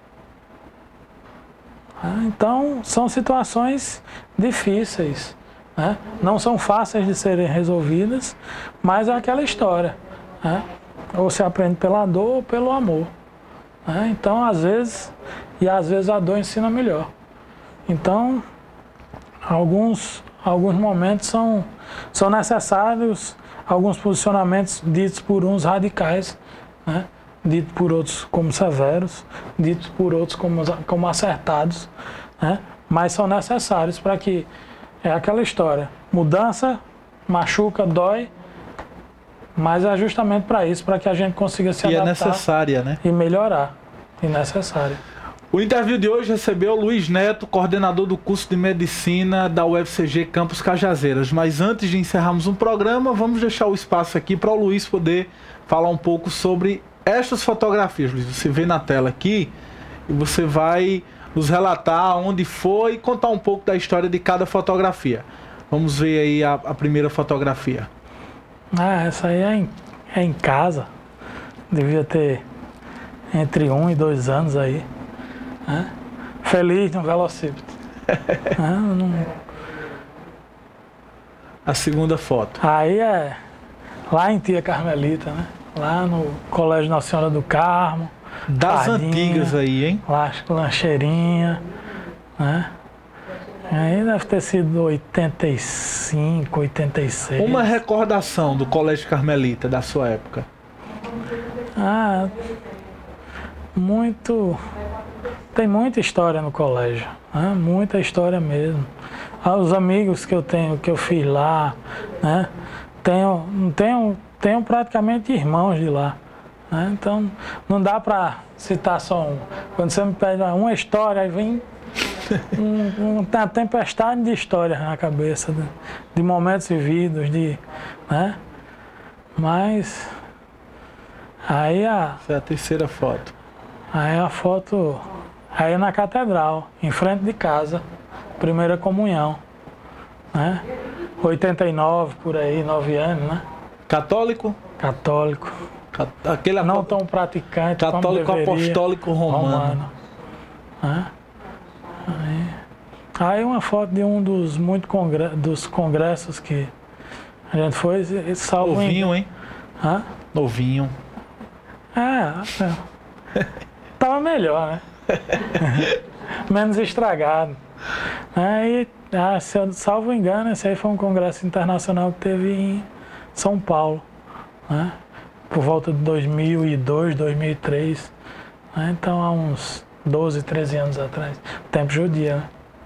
Então, são situações difíceis, né? Não são fáceis de serem resolvidas, mas é aquela história, né? Ou se aprende pela dor ou pelo amor. Né? Então, às vezes, e às vezes a dor ensina melhor. Então, alguns, alguns momentos são, são necessários, alguns posicionamentos ditos por uns radicais, né? Dito por outros como severos, ditos por outros como, como acertados, né? Mas são necessários para que, é aquela história, mudança machuca, dói, mas é justamente para isso, para que a gente consiga se e adaptar. E é necessária, né? E melhorar, e necessária. O interview de hoje recebeu o Luiz Neto, coordenador do curso de Medicina da U F C G Campus Cajazeiras. Mas antes de encerrarmos um programa, vamos deixar o espaço aqui para o Luiz poder falar um pouco sobre estas fotografias. Luiz, você vê na tela aqui e você vai nos relatar onde foi e contar um pouco da história de cada fotografia. Vamos ver aí a, a primeira fotografia. Ah, essa aí é em, é em casa. Devia ter entre um e dois anos aí. Né? Feliz no velocípede. ah, não... A segunda foto. Aí é lá em Tia Carmelita, né? Lá no Colégio Nossa Senhora do Carmo. Das Pardinha, antigas aí, hein? Lá, lancheirinha, né? Aí deve ter sido oitenta e cinco, oitenta e seis. Uma recordação do Colégio Carmelita da sua época. Ah, muito... Tem muita história no colégio, né? Muita história mesmo. Ah, os amigos que eu tenho, que eu fiz lá, né? Tenho, tenho, tenho praticamente irmãos de lá. Né? Então, não dá para citar só um. Quando você me pede uma história, aí vem um, um, uma tempestade de histórias na cabeça, de, de momentos vividos, de, né? Mas, aí a... Essa é a terceira foto. Aí a foto, aí na catedral, em frente de casa, primeira comunhão, né? oitenta e nove, por aí, nove anos, né? Católico? Católico. Aquele não tão praticante, católico como deveria, apostólico romano. romano. Né? Aí, aí uma foto de um dos muitos congre dos congressos que a gente foi, salvo Novinho, em... hein? Hã? Novinho. É, é. Tava melhor, né? Menos estragado. Aí, ah, se eu salvo engano, esse aí foi um congresso internacional que teve em São Paulo, né? por volta de dois mil e dois, dois mil e três, né? Então há uns doze, treze anos atrás. O tempo judia, né?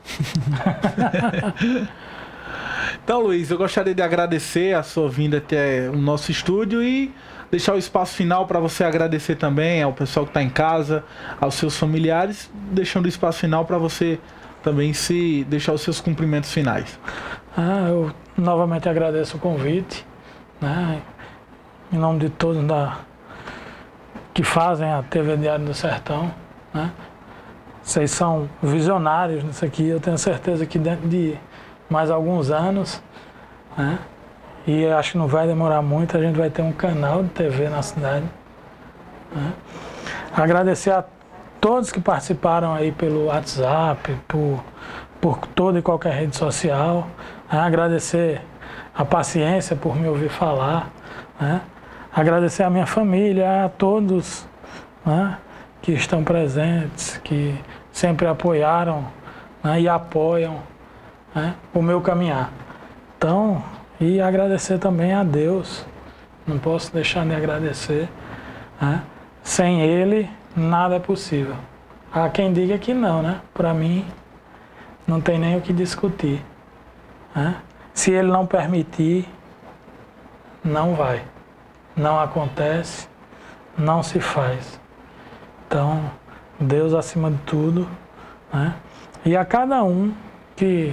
Então, Luiz, eu gostaria de agradecer a sua vinda até o nosso estúdio e deixar o espaço final para você agradecer também ao pessoal que está em casa, aos seus familiares, deixando o espaço final para você também se deixar os seus cumprimentos finais. Ah, eu novamente agradeço o convite, né? Em nome de todos da, que fazem a T V Diário do Sertão, né? Vocês são visionários nisso aqui, eu tenho certeza que dentro de mais alguns anos, né? E acho que não vai demorar muito, a gente vai ter um canal de T V na cidade, né? Agradecer a todos que participaram aí pelo WhatsApp, por, por toda e qualquer rede social, né? Agradecer a paciência por me ouvir falar, né? Agradecer a minha família, a todos, né, que estão presentes, que sempre apoiaram, né, e apoiam, né, o meu caminhar. Então, e agradecer também a Deus, não posso deixar de agradecer, né? Sem Ele nada é possível. Há quem diga que não, né? Para mim não tem nem o que discutir, né? Se Ele não permitir, não vai, não acontece, não se faz. Então, Deus acima de tudo, né? E a cada um que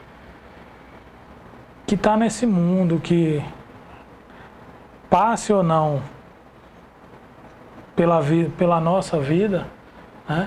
que está nesse mundo, que passe ou não pela, vi, pela nossa vida, né?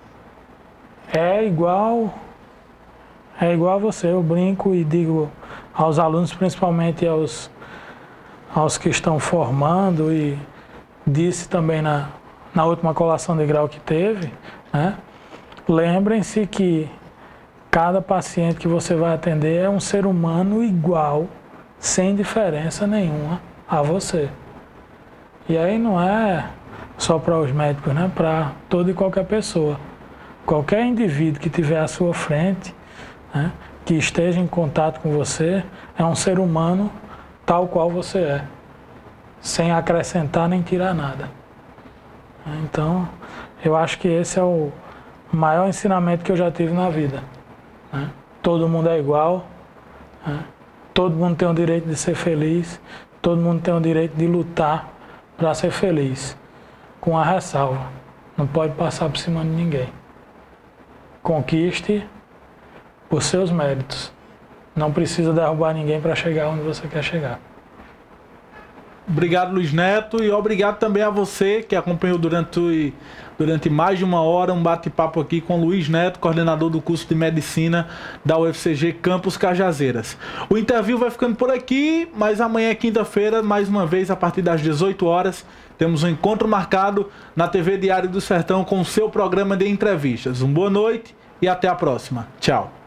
É igual, é igual a você. Eu brinco e digo aos alunos, principalmente aos, aos que estão formando, e disse também na, na última colação de grau que teve, né? Lembrem-se que cada paciente que você vai atender é um ser humano igual, sem diferença nenhuma a você. E aí não é só para os médicos, né? Para toda e qualquer pessoa. Qualquer indivíduo que estiver à sua frente, né, que esteja em contato com você, é um ser humano tal qual você é, sem acrescentar nem tirar nada. Então, eu acho que esse é o maior ensinamento que eu já tive na vida, né? Todo mundo é igual, né? Todo mundo tem o direito de ser feliz, todo mundo tem o direito de lutar para ser feliz, com a ressalva: não pode passar por cima de ninguém. Conquiste por seus méritos, não precisa derrubar ninguém para chegar onde você quer chegar. Obrigado, Luiz Neto, e obrigado também a você que acompanhou durante, durante mais de uma hora um bate-papo aqui com Luiz Neto, coordenador do curso de Medicina da U F C G Campus Cajazeiras. O interview vai ficando por aqui, mas amanhã, quinta-feira, mais uma vez, a partir das dezoito horas, temos um encontro marcado na T V Diário do Sertão com o seu programa de entrevistas. Uma boa noite e até a próxima. Tchau.